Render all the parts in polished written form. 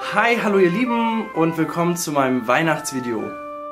Hi, hallo ihr Lieben und willkommen zu meinem Weihnachtsvideo.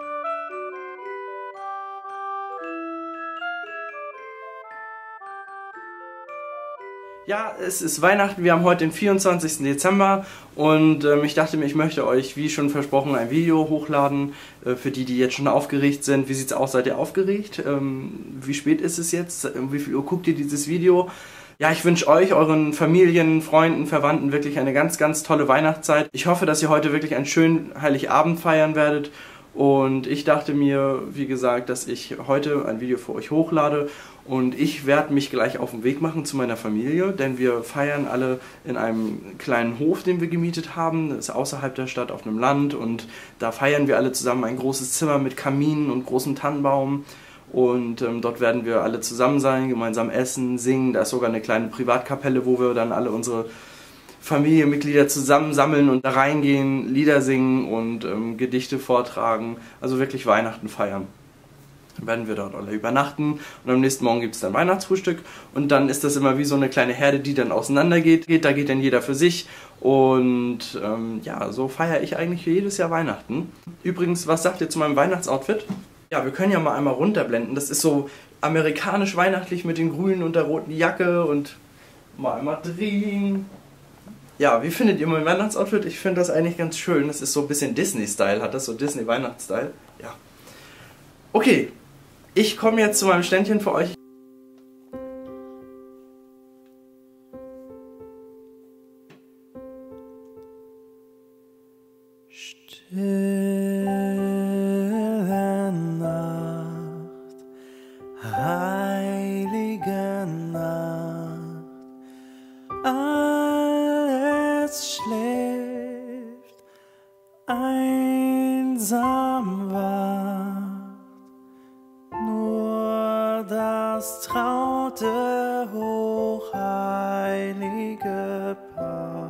Ja, es ist Weihnachten, wir haben heute den 24. Dezember und ich dachte mir, ich möchte euch, wie schon versprochen, ein Video hochladen. Für die, die jetzt schon aufgeregt sind. Wie sieht's aus? Seid ihr aufgeregt? Wie spät ist es jetzt? Wie viel Uhr guckt ihr dieses Video? Ja, ich wünsche euch, euren Familien, Freunden, Verwandten wirklich eine ganz, ganz tolle Weihnachtszeit. Ich hoffe, dass ihr heute wirklich einen schönen Heiligabend feiern werdet. Und ich dachte mir, wie gesagt, dass ich heute ein Video für euch hochlade und ich werde mich gleich auf den Weg machen zu meiner Familie, denn wir feiern alle in einem kleinen Hof, den wir gemietet haben. Das ist außerhalb der Stadt auf einem Land und da feiern wir alle zusammen ein großes Zimmer mit Kaminen und großem Tannenbaum. Und dort werden wir alle zusammen sein, gemeinsam essen, singen. Da ist sogar eine kleine Privatkapelle, wo wir dann alle unsere Familienmitglieder zusammensammeln und da reingehen, Lieder singen und Gedichte vortragen. Also wirklich Weihnachten feiern. Dann werden wir dort alle übernachten und am nächsten Morgen gibt es dann Weihnachtsfrühstück und dann ist das immer wie so eine kleine Herde, die dann auseinandergeht. Da geht dann jeder für sich und ja, so feiere ich eigentlich jedes Jahr Weihnachten. Übrigens, was sagt ihr zu meinem Weihnachtsoutfit? Ja, wir können ja mal einmal runterblenden. Das ist so amerikanisch-weihnachtlich mit den grünen und der roten Jacke und mal einmal drehen. Ja, wie findet ihr mein Weihnachtsoutfit? Ich finde das eigentlich ganz schön. Das ist so ein bisschen Disney-Style, hat das so Disney-Weihnachts-Style. Ja. Okay, ich komme jetzt zu meinem Ständchen für euch. Stille Nacht, heilige Nacht, alles schläft, einsam wacht, nur das traute, hochheilige Paar.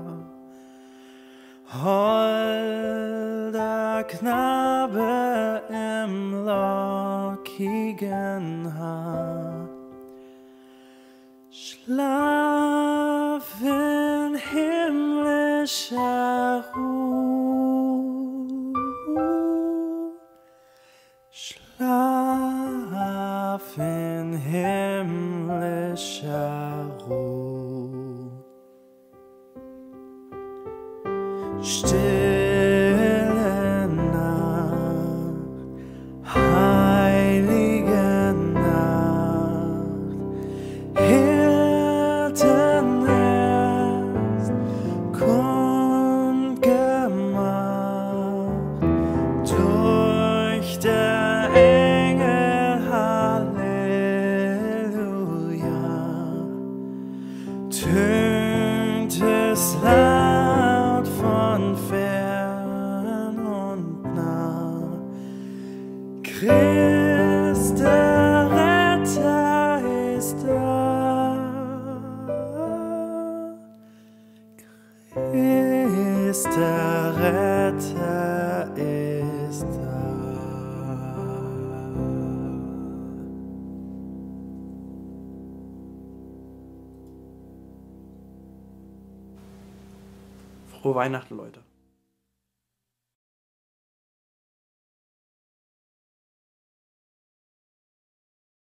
Holder Knabe im lockigen Haar, schlaf in himmlischer Ruhe, schlaf in himmlischer Ruhe. Stille Nacht, heilige Nacht, Hirtennest, kundgemacht durch der Engel, Halleluja, tönt es laut von fern und nah. Christ, der Retter, ist da. Christ, der Retter, ist da. Frohe Weihnachten, Leute.